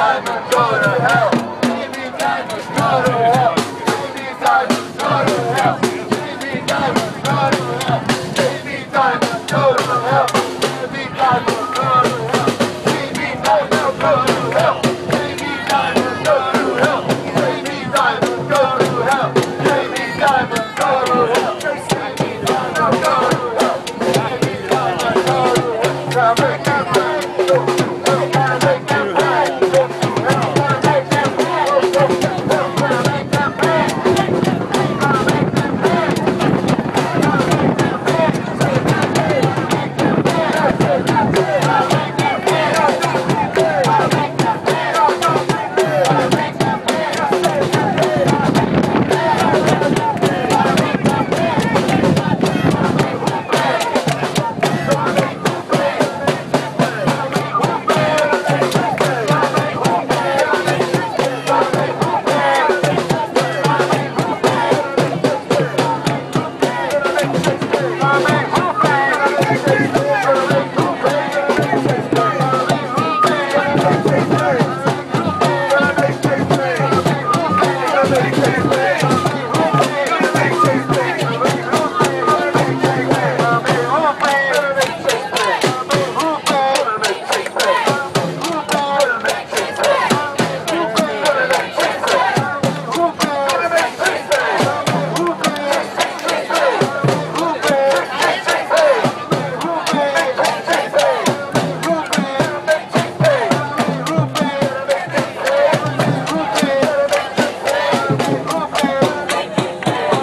diamonds go to hell. Baby diamonds go to hell. Baby diamonds go to hell. Baby diamonds go to hell. Baby diamonds go to hell. Baby diamonds go to hell. Baby diamonds go to hell. Baby diamonds.